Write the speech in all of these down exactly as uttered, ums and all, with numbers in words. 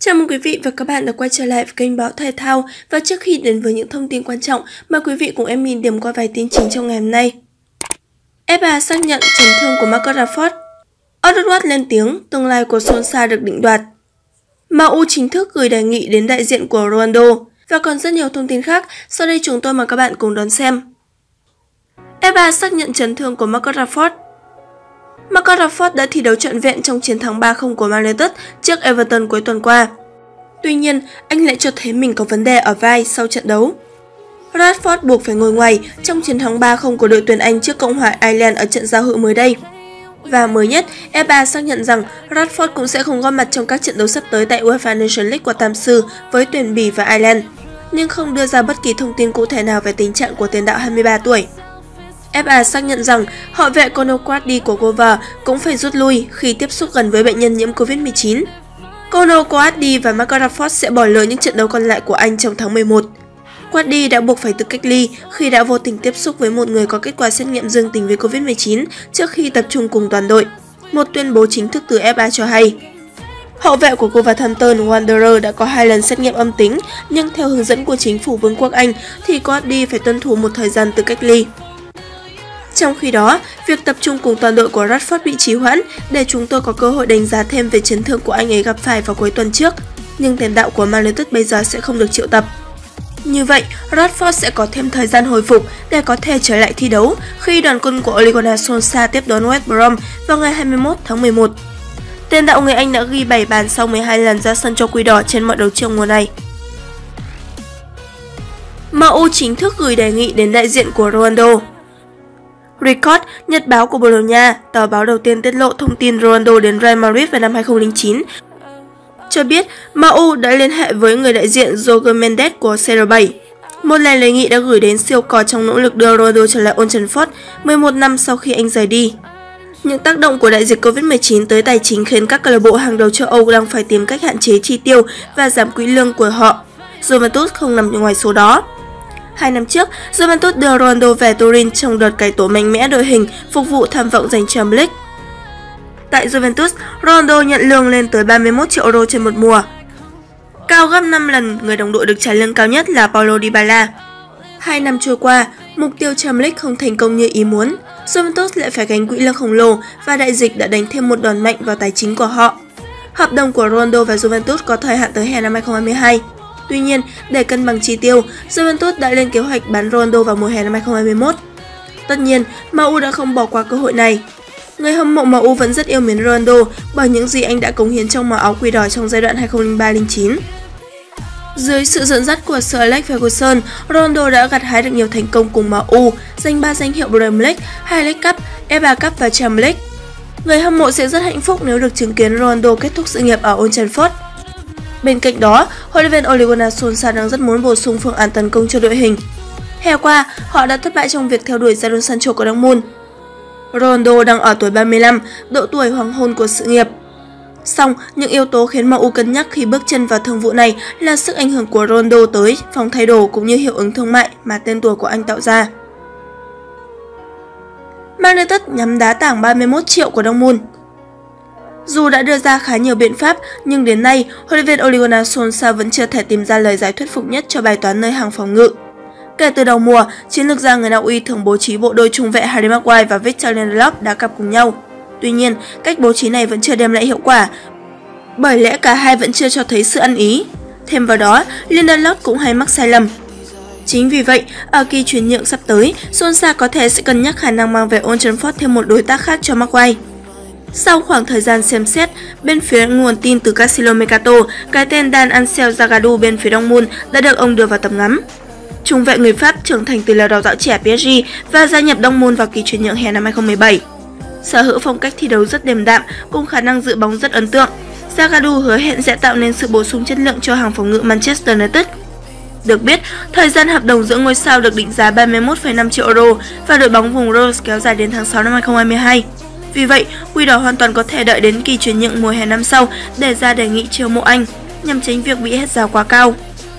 Chào mừng quý vị và các bạn đã quay trở lại với kênh Báo Thể Thao. Và trước khi đến với những thông tin quan trọng, mời quý vị cùng em mình điểm qua vài tin chính trong ngày hôm nay. ép a xác nhận chấn thương của Marcus Rashford. Edouard lên tiếng, tương lai của Solskjaer được định đoạt. em u chính thức gửi đề nghị đến đại diện của Ronaldo. Và còn rất nhiều thông tin khác, sau đây chúng tôi mời các bạn cùng đón xem. ép a xác nhận chấn thương của Marcus Rashford. Marcus Rashford đã thi đấu trọn vẹn trong chiến thắng ba không của Man United trước Everton cuối tuần qua. Tuy nhiên, anh lại cho thấy mình có vấn đề ở vai sau trận đấu. Rashford buộc phải ngồi ngoài trong chiến thắng ba không của đội tuyển Anh trước Cộng hòa Ireland ở trận giao hữu mới đây. Và mới nhất, ép a xác nhận rằng Rashford cũng sẽ không góp mặt trong các trận đấu sắp tới tại UEFA Nations League của Tam Sư với tuyển Bỉ và Ireland, nhưng không đưa ra bất kỳ thông tin cụ thể nào về tình trạng của tiền đạo hai mươi ba tuổi. ép a xác nhận rằng hậu vệ Conor Coady của Wolves cũng phải rút lui khi tiếp xúc gần với bệnh nhân nhiễm Covid mười chín. Conor Coady và Marcus Rashford sẽ bỏ lỡ những trận đấu còn lại của Anh trong tháng mười một. Coady đã buộc phải tự cách ly khi đã vô tình tiếp xúc với một người có kết quả xét nghiệm dương tính với Covid mười chín trước khi tập trung cùng toàn đội, một tuyên bố chính thức từ ép a cho hay. Hậu vệ của Wolverhampton Wanderers đã có hai lần xét nghiệm âm tính, nhưng theo hướng dẫn của chính phủ Vương quốc Anh thì Coady phải tuân thủ một thời gian tự cách ly. Trong khi đó, việc tập trung cùng toàn đội của Rashford bị trì hoãn để chúng tôi có cơ hội đánh giá thêm về chấn thương của anh ấy gặp phải vào cuối tuần trước, nhưng tiền đạo của Man United bây giờ sẽ không được triệu tập. Như vậy, Rashford sẽ có thêm thời gian hồi phục để có thể trở lại thi đấu khi đoàn quân của Ole Gunnar Solskjaer tiếp đón West Brom vào ngày hai mươi mốt tháng mười một. Tiền đạo người Anh đã ghi bảy bàn sau mười hai lần ra sân cho Quỷ Đỏ trên mọi đấu trường mùa này. em u chính thức gửi đề nghị đến đại diện của Ronaldo. Record, nhật báo của Bồ Đào Nha, tờ báo đầu tiên tiết lộ thông tin Ronaldo đến Real Madrid vào năm hai không không chín, cho biết em u đã liên hệ với người đại diện Jorge Mendes của xê rờ bảy. Một lời đề nghị đã gửi đến siêu cò trong nỗ lực đưa Ronaldo trở lại Old Trafford mười một năm sau khi anh rời đi. Những tác động của đại dịch Covid mười chín tới tài chính khiến các câu lạc bộ hàng đầu châu Âu đang phải tìm cách hạn chế chi tiêu và giảm quỹ lương của họ. Juventus không nằm ngoài số đó. Hai năm trước, Juventus đưa Ronaldo về Turin trong đợt cải tổ mạnh mẽ đội hình phục vụ tham vọng giành Champions League. Tại Juventus, Ronaldo nhận lương lên tới ba mươi mốt triệu euro trên một mùa, cao gấp năm lần người đồng đội được trả lương cao nhất là Paulo Dybala. Hai năm trôi qua, mục tiêu Champions League không thành công như ý muốn. Juventus lại phải gánh quỹ lương khổng lồ và đại dịch đã đánh thêm một đòn mạnh vào tài chính của họ. Hợp đồng của Ronaldo và Juventus có thời hạn tới hè năm hai không hai hai. Tuy nhiên, để cân bằng chi tiêu, Juventus đã lên kế hoạch bán Ronaldo vào mùa hè năm hai không hai mốt. Tất nhiên, em u đã không bỏ qua cơ hội này. Người hâm mộ em u vẫn rất yêu mến Ronaldo bởi những gì anh đã cống hiến trong màu áo Quỷ Đỏ trong giai đoạn hai không không ba không chín. Dưới sự dẫn dắt của Sir Alex Ferguson, Ronaldo đã gặt hái được nhiều thành công cùng em u, giành ba danh hiệu Premier League, hai League Cup, ép a Cup và Champions League. Người hâm mộ sẽ rất hạnh phúc nếu được chứng kiến Ronaldo kết thúc sự nghiệp ở Old Trafford. Bên cạnh đó, huấn luyện viên Ole Gunnar Solskjaer đang rất muốn bổ sung phương án tấn công cho đội hình. Hè qua, họ đã thất bại trong việc theo đuổi Jadon Sancho của Dortmund. Ronaldo đang ở tuổi ba mươi lăm, độ tuổi hoàng hôn của sự nghiệp. Song, những yếu tố khiến em u cân nhắc khi bước chân vào thương vụ này là sức ảnh hưởng của Ronaldo tới phòng thay đồ cũng như hiệu ứng thương mại mà tên tuổi của anh tạo ra. Man United nhắm đá tảng ba mươi mốt triệu của Dortmund. Dù đã đưa ra khá nhiều biện pháp, nhưng đến nay, huấn luyện viên Ole Gunnar Solskjaer vẫn chưa thể tìm ra lời giải thuyết phục nhất cho bài toán nơi hàng phòng ngự. Kể từ đầu mùa, chiến lược gia người Na Uy thường bố trí bộ đôi trung vệ Harry Maguire và Victor Lindelof đá cặp cùng nhau. Tuy nhiên, cách bố trí này vẫn chưa đem lại hiệu quả, bởi lẽ cả hai vẫn chưa cho thấy sự ăn ý. Thêm vào đó, Lindelof cũng hay mắc sai lầm. Chính vì vậy, ở kỳ chuyển nhượng sắp tới, Solskjaer có thể sẽ cân nhắc khả năng mang về Old Trafford thêm một đối tác khác cho Maguire. Sau khoảng thời gian xem xét, bên phía nguồn tin từ Casino Mercato, cái tên Dan Ansel Zagadou bên phía Dortmund đã được ông đưa vào tầm ngắm. Trung vệ người Pháp trưởng thành từ lều đào tạo trẻ pê ét giê và gia nhập Dortmund vào kỳ chuyển nhượng hè năm hai không một bảy. Sở hữu phong cách thi đấu rất điềm đạm cùng khả năng giữ bóng rất ấn tượng, Zagadou hứa hẹn sẽ tạo nên sự bổ sung chất lượng cho hàng phòng ngự Manchester United. Được biết, thời gian hợp đồng giữa ngôi sao được định giá ba mươi mốt phẩy năm triệu euro và đội bóng vùng Rose kéo dài đến tháng sáu năm hai không hai hai. Vì vậy, Quỷ Đỏ hoàn toàn có thể đợi đến kỳ chuyển nhượng mùa hè năm sau để ra đề nghị chiêu mộ anh, nhằm tránh việc bị hết giá quá cao.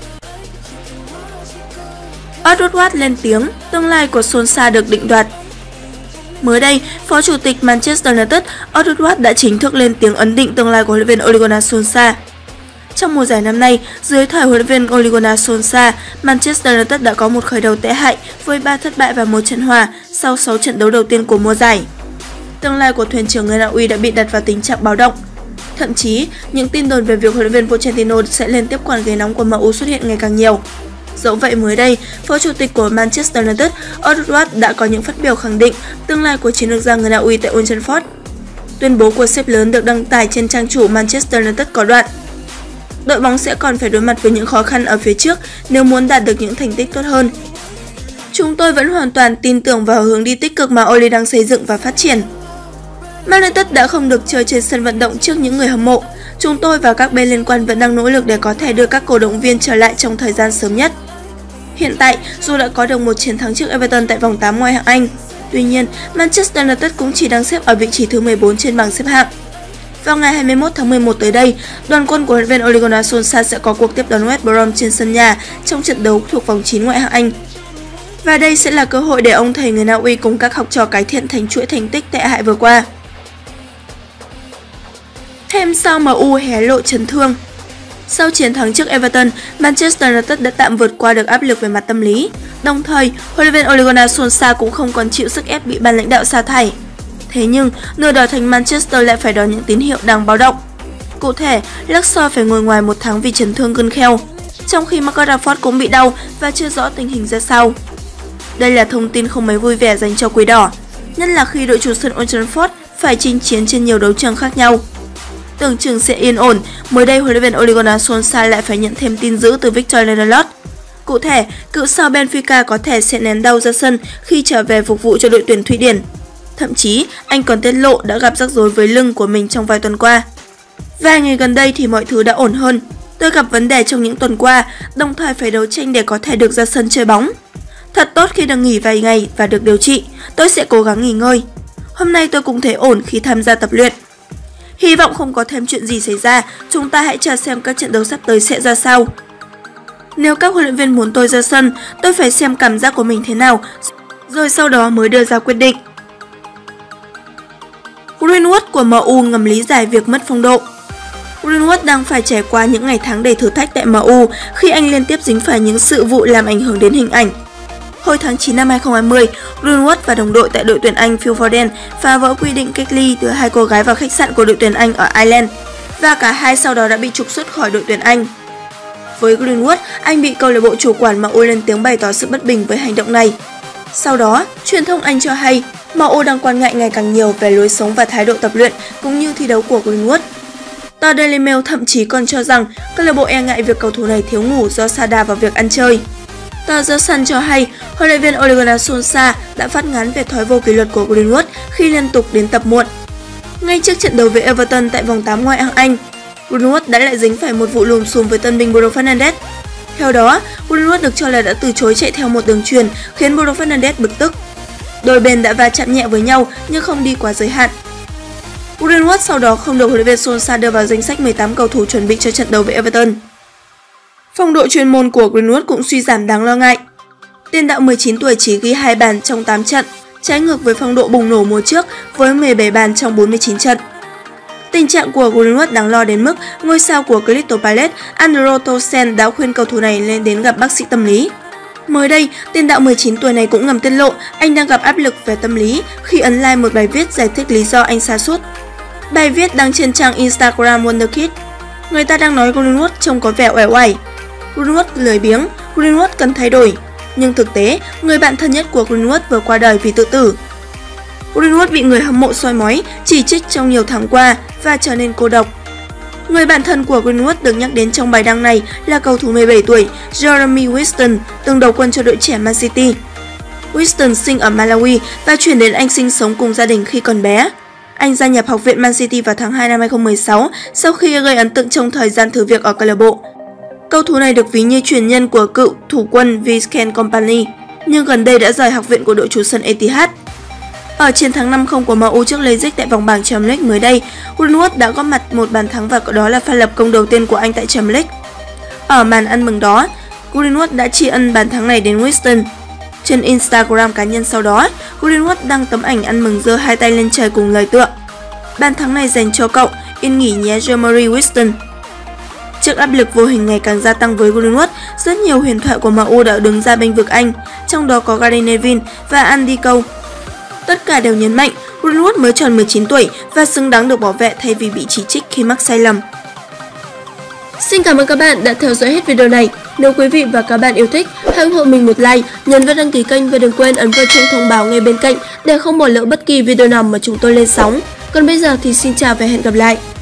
Edouard lên tiếng, tương lai của Solskjaer được định đoạt. Mới đây, Phó Chủ tịch Manchester United Edouard đã chính thức lên tiếng ấn định tương lai của huấn luyện viên Ole Gunnar Solskjaer. Trong mùa giải năm nay, dưới thời huấn luyện viên Ole Gunnar Solskjaer, Manchester United đã có một khởi đầu tệ hại với ba thất bại và một trận hòa sau sáu trận đấu đầu tiên của mùa giải. Tương lai của thuyền trưởng người Na Uy đã bị đặt vào tình trạng báo động. Thậm chí, những tin đồn về việc huấn luyện viên Pochettino sẽ lên tiếp quản ghế nóng của em u xuất hiện ngày càng nhiều. Dẫu vậy mới đây, phó chủ tịch của Manchester United, Edward đã có những phát biểu khẳng định tương lai của chiến lược gia người Na Uy tại Old Trafford. Tuyên bố của sếp lớn được đăng tải trên trang chủ Manchester United có đoạn: đội bóng sẽ còn phải đối mặt với những khó khăn ở phía trước nếu muốn đạt được những thành tích tốt hơn. Chúng tôi vẫn hoàn toàn tin tưởng vào hướng đi tích cực mà Ole đang xây dựng và phát triển. Man United đã không được chơi trên sân vận động trước những người hâm mộ. Chúng tôi và các bên liên quan vẫn đang nỗ lực để có thể đưa các cổ động viên trở lại trong thời gian sớm nhất. Hiện tại, dù đã có được một chiến thắng trước Everton tại vòng tám ngoại hạng Anh, tuy nhiên Manchester United cũng chỉ đang xếp ở vị trí thứ mười bốn trên bảng xếp hạng. Vào ngày hai mươi mốt tháng mười một tới đây, đoàn quân của huấn luyện viên Ole Gunnar Solskjaer sẽ có cuộc tiếp đón West Brom trên sân nhà trong trận đấu thuộc vòng chín ngoại hạng Anh. Và đây sẽ là cơ hội để ông thầy người Na Uy cùng các học trò cải thiện thành chuỗi thành tích tệ hại vừa qua. Thêm sau em u hé lộ chấn thương. Sau chiến thắng trước Everton, Manchester United đã tạm vượt qua được áp lực về mặt tâm lý. Đồng thời, huấn luyện viên Ole Gunnar Solskjaer cũng không còn chịu sức ép bị ban lãnh đạo sa thải. Thế nhưng, nửa đỏ thành Manchester lại phải đón những tín hiệu đáng báo động. Cụ thể, Luxor phải ngồi ngoài một tháng vì chấn thương gân kheo, trong khi Marcus Rashford cũng bị đau và chưa rõ tình hình ra sao. Đây là thông tin không mấy vui vẻ dành cho Quỷ Đỏ, nhất là khi đội chủ sân Old Trafford phải chinh chiến trên nhiều đấu trường khác nhau. Tưởng chừng sẽ yên ổn, mới đây huấn luyện viên Ole Gunnar Solskjaer lại phải nhận thêm tin dữ từ Victor Lindelof. Cụ thể, cựu sao Benfica có thể sẽ nén đau ra sân khi trở về phục vụ cho đội tuyển Thụy Điển. Thậm chí, anh còn tiết lộ đã gặp rắc rối với lưng của mình trong vài tuần qua. Vài ngày gần đây thì mọi thứ đã ổn hơn. Tôi gặp vấn đề trong những tuần qua, đồng thời phải đấu tranh để có thể được ra sân chơi bóng. Thật tốt khi được nghỉ vài ngày và được điều trị, tôi sẽ cố gắng nghỉ ngơi. Hôm nay tôi cũng thấy ổn khi tham gia tập luyện. Hy vọng không có thêm chuyện gì xảy ra, chúng ta hãy chờ xem các trận đấu sắp tới sẽ ra sao. Nếu các huấn luyện viên muốn tôi ra sân, tôi phải xem cảm giác của mình thế nào, rồi sau đó mới đưa ra quyết định. Greenwood của em u ngầm lý giải việc mất phong độ. Greenwood đang phải trải qua những ngày tháng đầy thử thách tại em u khi anh liên tiếp dính phải những sự vụ làm ảnh hưởng đến hình ảnh. Hồi tháng chín năm hai không hai không, Greenwood và đồng đội tại đội tuyển Anh Phil Foden phá vỡ quy định cách ly đưa hai cô gái vào khách sạn của đội tuyển Anh ở Ireland, và cả hai sau đó đã bị trục xuất khỏi đội tuyển Anh. Với Greenwood, anh bị câu lạc bộ chủ quản em u lên tiếng bày tỏ sự bất bình với hành động này. Sau đó, truyền thông Anh cho hay em u đang quan ngại ngày càng nhiều về lối sống và thái độ tập luyện cũng như thi đấu của Greenwood. Tờ Daily Mail thậm chí còn cho rằng câu lạc bộ e ngại việc cầu thủ này thiếu ngủ do sa đà vào việc ăn chơi. Tờ The Sun cho hay huấn luyện viên Ole Gunnar Solskjaer đã phát ngán về thói vô kỷ luật của Greenwood khi liên tục đến tập muộn. Ngay trước trận đấu với Everton tại vòng tám ngoại hạng Anh, Greenwood đã lại dính phải một vụ lùm xùm với tân binh Bruno Fernandes. Theo đó, Greenwood được cho là đã từ chối chạy theo một đường chuyền khiến Bruno Fernandes bực tức. Đôi bên đã va chạm nhẹ với nhau nhưng không đi quá giới hạn. Greenwood sau đó không được huấn luyện viên Solskjaer đưa vào danh sách mười tám cầu thủ chuẩn bị cho trận đấu với Everton. Phong độ chuyên môn của Greenwood cũng suy giảm đáng lo ngại. Tiền đạo mười chín tuổi chỉ ghi hai bàn trong tám trận, trái ngược với phong độ bùng nổ mùa trước với mười bảy bàn trong bốn mươi chín trận. Tình trạng của Greenwood đáng lo đến mức ngôi sao của Crystal Palace Andro Tosen đã khuyên cầu thủ này lên đến gặp bác sĩ tâm lý. Mới đây, tiền đạo mười chín tuổi này cũng ngầm tiết lộ anh đang gặp áp lực về tâm lý khi ấn like một bài viết giải thích lý do anh sa sút. Bài viết đăng trên trang Instagram Wonderkid. Người ta đang nói Greenwood trông có vẻ uể oải. Greenwood lười biếng, Greenwood cần thay đổi. Nhưng thực tế, người bạn thân nhất của Greenwood vừa qua đời vì tự tử. Greenwood bị người hâm mộ soi mói, chỉ trích trong nhiều tháng qua và trở nên cô độc. Người bạn thân của Greenwood được nhắc đến trong bài đăng này là cầu thủ mười bảy tuổi Jeremy Winston, từng đầu quân cho đội trẻ Man City. Winston sinh ở Malawi và chuyển đến Anh sinh sống cùng gia đình khi còn bé. Anh gia nhập học viện Man City vào tháng hai năm hai không một sáu sau khi gây ấn tượng trong thời gian thử việc ở câu lạc bộ. Cầu thủ này được ví như truyền nhân của cựu thủ quân Vincent Kompany, nhưng gần đây đã rời học viện của đội chủ sân Etihad. Ở chiến thắng năm không của em u trước Leipzig tại vòng bảng Champions League mới đây, Greenwood đã góp mặt một bàn thắng và đó là pha lập công đầu tiên của anh tại Champions League. Ở màn ăn mừng đó, Greenwood đã tri ân bàn thắng này đến Winston. Trên Instagram cá nhân sau đó, Greenwood đăng tấm ảnh ăn mừng giơ hai tay lên trời cùng lời tựa: "Bàn thắng này dành cho cậu, yên nghỉ nhé Jeremy Winston." Trước áp lực vô hình ngày càng gia tăng với Greenwood, rất nhiều huyền thoại của em u đã đứng ra bênh vực anh, trong đó có Gary Neville và Andy Cole. Tất cả đều nhấn mạnh Greenwood mới tròn mười chín tuổi và xứng đáng được bảo vệ thay vì bị chỉ trích khi mắc sai lầm. Xin cảm ơn các bạn đã theo dõi hết video này. Nếu quý vị và các bạn yêu thích, hãy ủng hộ mình một like, nhấn vào đăng ký kênh và đừng quên ấn vào chuông thông báo ngay bên cạnh để không bỏ lỡ bất kỳ video nào mà chúng tôi lên sóng. Còn bây giờ thì xin chào và hẹn gặp lại.